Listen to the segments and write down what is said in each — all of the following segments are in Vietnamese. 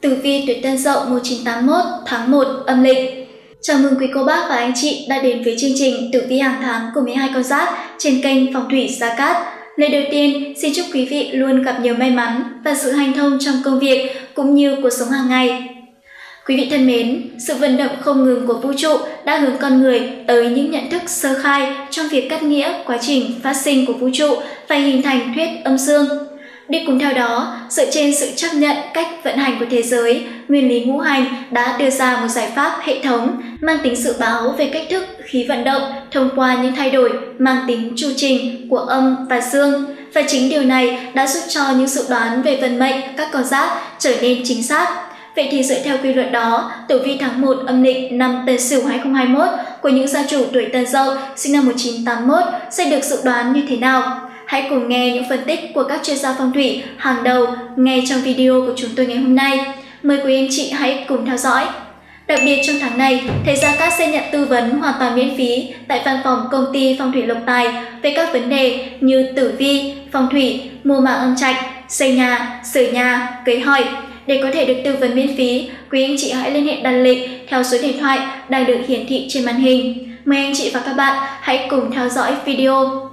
Tử vi tuổi Tân Dậu 1981 tháng 1 âm lịch. Chào mừng quý cô bác và anh chị đã đến với chương trình Tử vi hàng tháng của 12 con giáp trên kênh Phong thủy Gia Cát. Lời đầu tiên, xin chúc quý vị luôn gặp nhiều may mắn và sự hanh thông trong công việc cũng như cuộc sống hàng ngày. Quý vị thân mến, sự vận động không ngừng của vũ trụ đã hướng con người tới những nhận thức sơ khai trong việc cắt nghĩa quá trình phát sinh của vũ trụ và hình thành thuyết âm dương. Đi cùng theo đó, dựa trên sự chấp nhận cách vận hành của thế giới, nguyên lý ngũ hành đã đưa ra một giải pháp hệ thống mang tính dự báo về cách thức khí vận động thông qua những thay đổi mang tính chu trình của âm và dương. Và chính điều này đã giúp cho những dự đoán về vận mệnh các con giáp trở nên chính xác. Vậy thì dựa theo quy luật đó, tử vi tháng 1 âm lịch năm Tân Sửu 2021 của những gia chủ tuổi Tân Dậu sinh năm 1981 sẽ được dự đoán như thế nào? Hãy cùng nghe những phân tích của các chuyên gia phong thủy hàng đầu ngay trong video của chúng tôi ngày hôm nay. Mời quý anh chị hãy cùng theo dõi. Đặc biệt trong tháng này, thầy Gia Cát sẽ nhận tư vấn hoàn toàn miễn phí tại văn phòng công ty Phong thủy Lộc Tài về các vấn đề như tử vi, phong thủy, mua mã âm trạch, xây nhà, sửa nhà, cưới hỏi. Để có thể được tư vấn miễn phí, quý anh chị hãy liên hệ đặt lịch theo số điện thoại đang được hiển thị trên màn hình. Mời anh chị và các bạn hãy cùng theo dõi video.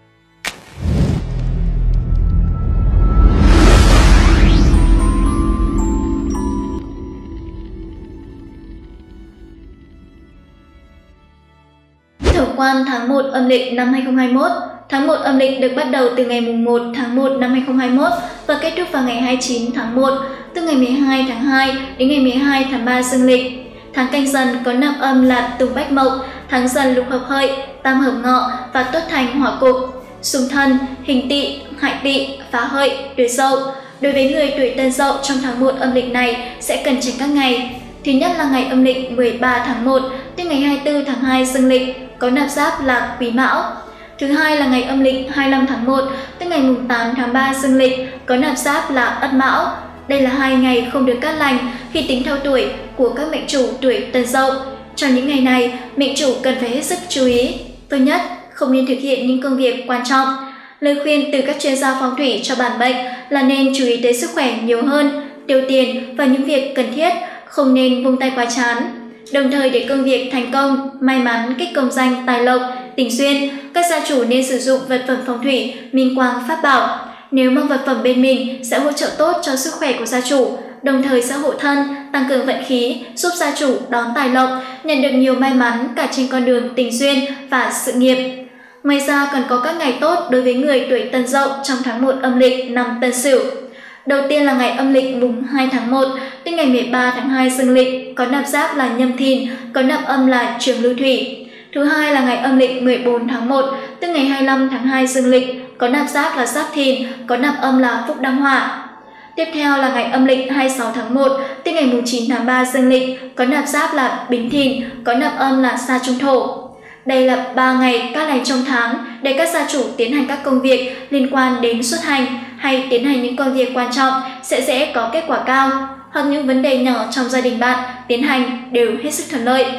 Tổng quan tháng 1 âm lịch năm 2021. Tháng 1 âm lịch được bắt đầu từ ngày 1 tháng 1 năm 2021 và kết thúc vào ngày 29 tháng 1, từ ngày 12 tháng 2 đến ngày 12 tháng 3 dương lịch. Tháng Canh Dần có năm âm là Tùng Bách Mộc, tháng Dần lục hợp Hợi, tam hợp Ngọ và tốt thành hỏa cục, xung Thân, Hình Tỵ, Hại Tỵ, phá Hợi, tuổi Dậu. Đối với người tuổi Tân Dậu trong tháng 1 âm lịch này sẽ cần tránh các ngày. Thứ nhất là ngày âm lịch 13 tháng 1 đến ngày 24 tháng 2 dương lịch, có nạp giáp là Quý Mão. Thứ hai là ngày âm lịch 25 tháng 1 tới ngày 8 tháng 3 dương lịch, có nạp giáp là Ất Mão. Đây là 2 ngày không được cát lành khi tính theo tuổi của các mệnh chủ tuổi Tân Dậu. Trong những ngày này, mệnh chủ cần phải hết sức chú ý. Thứ nhất, không nên thực hiện những công việc quan trọng. Lời khuyên từ các chuyên gia phong thủy cho bản mệnh là nên chú ý tới sức khỏe nhiều hơn, tiêu tiền và những việc cần thiết, không nên vung tay quá chán. Đồng thời để công việc thành công, may mắn, kích công danh, tài lộc, tình duyên, các gia chủ nên sử dụng vật phẩm phong thủy, minh quang, pháp bảo. Nếu mang vật phẩm bên mình sẽ hỗ trợ tốt cho sức khỏe của gia chủ, đồng thời sẽ hộ thân, tăng cường vận khí, giúp gia chủ đón tài lộc, nhận được nhiều may mắn cả trên con đường tình duyên và sự nghiệp. Ngoài ra còn có các ngày tốt đối với người tuổi Tân Dậu trong tháng 1 âm lịch năm Tân Sửu. Đầu tiên là ngày âm lịch mùng 2 tháng 1 đến ngày 13 tháng 2 dương lịch, có nạp giáp là Nhâm Thìn, có nạp âm là Trường Lưu Thủy. Thứ hai là ngày âm lịch 14 tháng 1 tức ngày 25 tháng 2 dương lịch, có nạp giáp là Giáp Thìn, có nạp âm là Phúc Đăng Hỏa. Tiếp theo là ngày âm lịch 26 tháng 1 tức ngày 9 tháng 3 dương lịch, có nạp giáp là Bính Thìn, có nạp âm là Sa Trung Thổ. Đây là 3 ngày cát lành trong tháng để các gia chủ tiến hành các công việc liên quan đến xuất hành hay tiến hành những công việc quan trọng sẽ dễ có kết quả cao, hoặc những vấn đề nhỏ trong gia đình bạn tiến hành đều hết sức thuận lợi.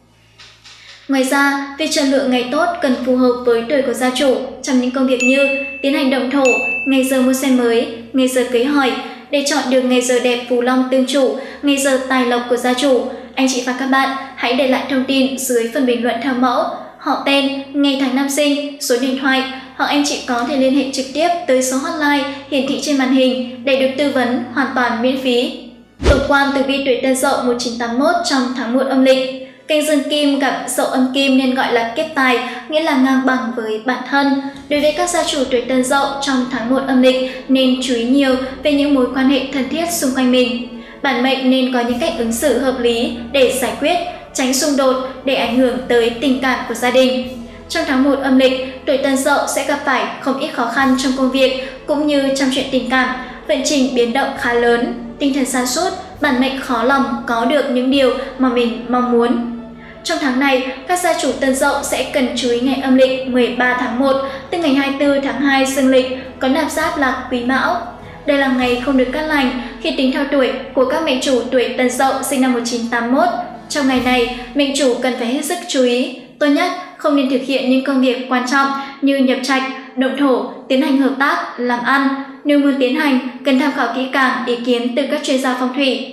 Ngoài ra, việc chọn lựa ngày tốt cần phù hợp với tuổi của gia chủ trong những công việc như tiến hành động thổ, ngày giờ mua xe mới, ngày giờ cưới hỏi. Để chọn được ngày giờ đẹp phù long tương chủ, ngày giờ tài lộc của gia chủ, anh chị và các bạn hãy để lại thông tin dưới phần bình luận theo mẫu, họ tên, ngày tháng năm sinh, số điện thoại, hoặc anh chị có thể liên hệ trực tiếp tới số hotline hiển thị trên màn hình để được tư vấn hoàn toàn miễn phí. Tổng quan tử vi tuổi Tân Dậu 1981 trong tháng 1 âm lịch. Canh Dương Kim gặp Dậu âm Kim nên gọi là kiếp tài, nghĩa là ngang bằng với bản thân. Đối với các gia chủ tuổi Tân Dậu trong tháng 1 âm lịch nên chú ý nhiều về những mối quan hệ thân thiết xung quanh mình. Bản mệnh nên có những cách ứng xử hợp lý để giải quyết, tránh xung đột để ảnh hưởng tới tình cảm của gia đình. Trong tháng 1 âm lịch, tuổi Tân Dậu sẽ gặp phải không ít khó khăn trong công việc cũng như trong chuyện tình cảm, vận trình biến động khá lớn, tinh thần sa sút, bản mệnh khó lòng có được những điều mà mình mong muốn. Trong tháng này, các gia chủ Tân Dậu sẽ cần chú ý ngày âm lịch 13 tháng 1 tức ngày 24 tháng 2 dương lịch, có nạp giáp là Quý Mão. Đây là ngày không được cát lành khi tính theo tuổi của các mệnh chủ tuổi Tân Dậu sinh năm 1981. Trong ngày này, mệnh chủ cần phải hết sức chú ý. Tốt nhất, không nên thực hiện những công việc quan trọng như nhập trạch, động thổ, tiến hành hợp tác, làm ăn. Nếu muốn tiến hành, cần tham khảo kỹ càng ý kiến từ các chuyên gia phong thủy.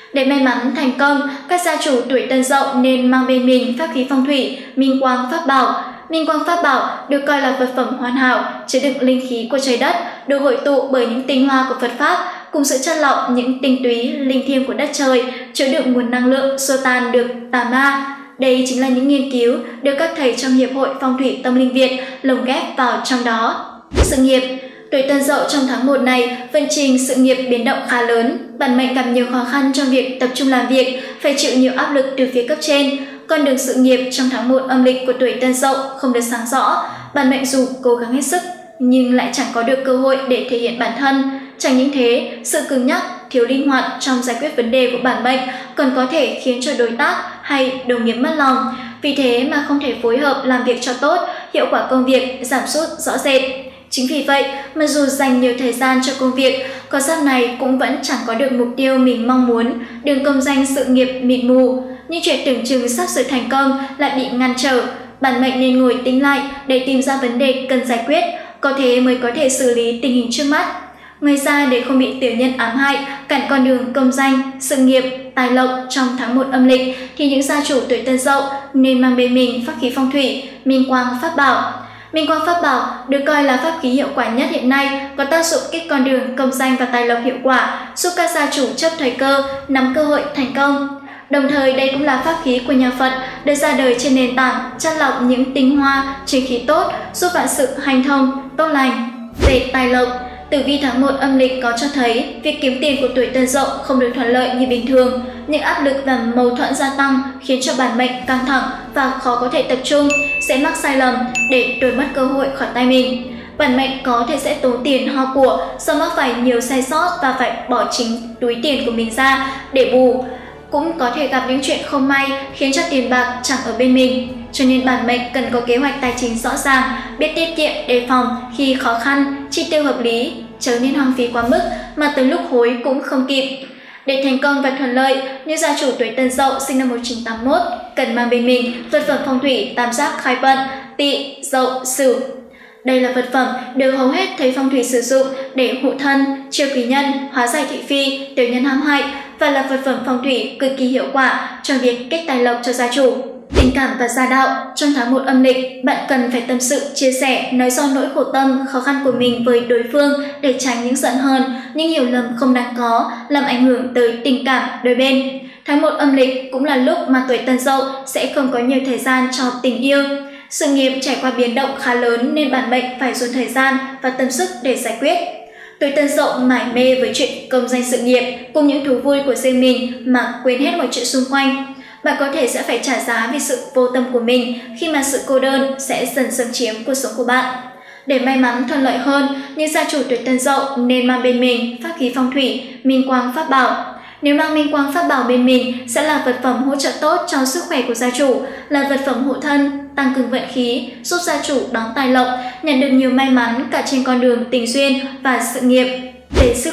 Để may mắn thành công, các gia chủ tuổi Tân Dậu nên mang bên mình pháp khí phong thủy Minh Quang Pháp Bảo. Minh Quang Pháp Bảo được coi là vật phẩm hoàn hảo, chứa đựng linh khí của trời đất, được hội tụ bởi những tinh hoa của Phật Pháp, cùng sự chắt lọc những tinh túy linh thiêng của đất trời, chứa đựng nguồn năng lượng xua tan được tà ma. Đây chính là những nghiên cứu được các thầy trong Hiệp hội Phong thủy Tâm linh Việt lồng ghép vào trong đó. Sự nghiệp. Tuổi Tân Dậu trong tháng 1 này vận trình sự nghiệp biến động khá lớn, bản mệnh gặp nhiều khó khăn trong việc tập trung làm việc, phải chịu nhiều áp lực từ phía cấp trên. Con đường sự nghiệp trong tháng 1 âm lịch của tuổi Tân Dậu không được sáng rõ, bản mệnh dù cố gắng hết sức nhưng lại chẳng có được cơ hội để thể hiện bản thân. Chẳng những thế, sự cứng nhắc, thiếu linh hoạt trong giải quyết vấn đề của bản mệnh còn có thể khiến cho đối tác hay đồng nghiệp mất lòng. Vì thế mà không thể phối hợp làm việc cho tốt, hiệu quả công việc giảm sút rõ rệt. Chính vì vậy mà dù dành nhiều thời gian cho công việc, con giáp này cũng vẫn chẳng có được mục tiêu mình mong muốn, đường công danh sự nghiệp mịt mù. Những chuyện tưởng chừng sắp sửa thành công lại bị ngăn trở. Bản mệnh nên ngồi tính lại để tìm ra vấn đề cần giải quyết, có thế mới có thể xử lý tình hình trước mắt. Ngoài ra, để không bị tiểu nhân ám hại, cản con đường công danh, sự nghiệp, tài lộc trong tháng 1 âm lịch, thì những gia chủ tuổi Tân Dậu nên mang bên mình pháp khí phong thủy Minh Quang Pháp Bảo. Minh Quang Pháp Bảo được coi là pháp khí hiệu quả nhất hiện nay, có tác dụng kích con đường công danh và tài lộc hiệu quả, giúp các gia chủ chấp thời cơ, nắm cơ hội thành công. Đồng thời, đây cũng là pháp khí của nhà Phật, được ra đời trên nền tảng chắt lọc những tinh hoa, chính khí tốt, giúp vạn sự hanh thông, tốt lành. Về tài lộc, tử vi tháng 1 âm lịch có cho thấy việc kiếm tiền của tuổi Tân Dậu không được thuận lợi như bình thường. Những áp lực và mâu thuẫn gia tăng khiến cho bản mệnh căng thẳng và khó có thể tập trung, sẽ mắc sai lầm để đổi mất cơ hội khỏi tay mình. Bản mệnh có thể sẽ tốn tiền hoa của do mắc phải nhiều sai sót và phải bỏ chính túi tiền của mình ra để bù. Cũng có thể gặp những chuyện không may khiến cho tiền bạc chẳng ở bên mình. Cho nên bản mệnh cần có kế hoạch tài chính rõ ràng, biết tiết kiệm đề phòng khi khó khăn, chi tiêu hợp lý, chớ nên hoang phí quá mức mà tới lúc hối cũng không kịp. Để thành công và thuận lợi, như gia chủ tuổi Tân Dậu sinh năm 1981 cần mang bên mình vật phẩm phong thủy tam giác khai vận Tỵ, Dậu, Sửu. Đây là vật phẩm được hầu hết thầy phong thủy sử dụng để hộ thân, chiêu quý nhân, hóa giải thị phi, tiểu nhân hãm hại và là vật phẩm phong thủy cực kỳ hiệu quả trong việc kết tài lộc cho gia chủ. Tình cảm và gia đạo. Trong tháng 1 âm lịch, bạn cần phải tâm sự, chia sẻ, nói do nỗi khổ tâm, khó khăn của mình với đối phương để tránh những giận hờn, những hiểu lầm không đáng có, làm ảnh hưởng tới tình cảm đôi bên. Tháng 1 âm lịch cũng là lúc mà tuổi Tân Dậu sẽ không có nhiều thời gian cho tình yêu. Sự nghiệp trải qua biến động khá lớn nên bản mệnh phải dồn thời gian và tâm sức để giải quyết. Tuổi Tân Dậu mải mê với chuyện công danh sự nghiệp cùng những thú vui của riêng mình mà quên hết mọi chuyện xung quanh. Bạn có thể sẽ phải trả giá vì sự vô tâm của mình khi mà sự cô đơn sẽ dần xâm chiếm cuộc sống của bạn. Để may mắn thuận lợi hơn, những gia chủ tuổi Tân Dậu nên mang bên mình pháp khí phong thủy Minh Quang Pháp Bảo. Nếu mang Minh Quang Pháp Bảo bên mình sẽ là vật phẩm hỗ trợ tốt cho sức khỏe của gia chủ, là vật phẩm hộ thân, tăng cường vận khí, giúp gia chủ đón tài lộc, nhận được nhiều may mắn cả trên con đường tình duyên và sự nghiệp. Về sức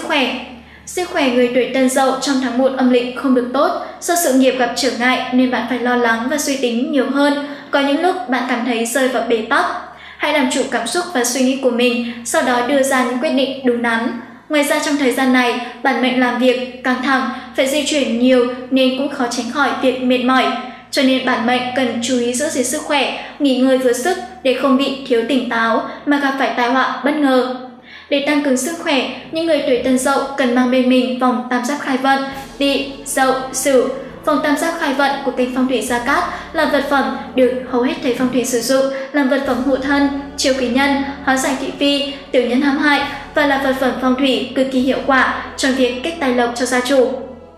khỏe người tuổi Tân Dậu trong tháng 1 âm lịch không được tốt, do sự nghiệp gặp trở ngại nên bạn phải lo lắng và suy tính nhiều hơn. Có những lúc bạn cảm thấy rơi vào bế tắc. Hãy làm chủ cảm xúc và suy nghĩ của mình, sau đó đưa ra những quyết định đúng đắn. Ngoài ra trong thời gian này, bản mệnh làm việc căng thẳng, phải di chuyển nhiều nên cũng khó tránh khỏi việc mệt mỏi. Cho nên bản mệnh cần chú ý giữ gìn sức khỏe, nghỉ ngơi vừa sức để không bị thiếu tỉnh táo mà gặp phải tai họa bất ngờ. Để tăng cường sức khỏe, những người tuổi Tân Dậu cần mang bên mình vòng tam giác khai vận Tỵ, Dậu, Sửu. Vòng tam giác khai vận của kênh Phong thủy Gia Cát là vật phẩm được hầu hết thầy phong thủy sử dụng làm vật phẩm hộ thân, chiêu quý nhân, hóa giải thị phi, tiểu nhân hãm hại và là vật phẩm phong thủy cực kỳ hiệu quả trong việc kết tài lộc cho gia chủ.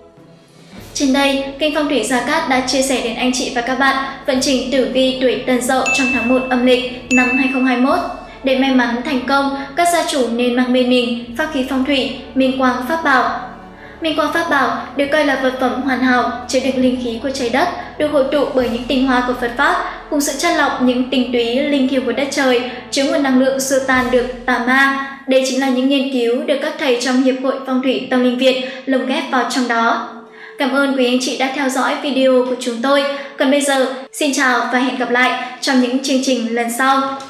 Trên đây, kênh Phong thủy Gia Cát đã chia sẻ đến anh chị và các bạn vận trình tử vi tuổi Tân Dậu trong tháng 1 âm lịch năm 2021. Để may mắn thành công, các gia chủ nên mang bên mình pháp khí phong thủy Minh Quang Pháp Bảo. Minh Quang Pháp Bảo được coi là vật phẩm hoàn hảo, chứa đựng linh khí của trời đất, được hội tụ bởi những tinh hoa của Phật Pháp, cùng sự chắt lọc những tinh túy linh thiêng của đất trời, chứa nguồn năng lượng xua tan được tà ma. Đây chính là những nghiên cứu được các thầy trong Hiệp hội Phong thủy Tâm linh Việt lồng ghép vào trong đó. Cảm ơn quý anh chị đã theo dõi video của chúng tôi. Còn bây giờ, xin chào và hẹn gặp lại trong những chương trình lần sau.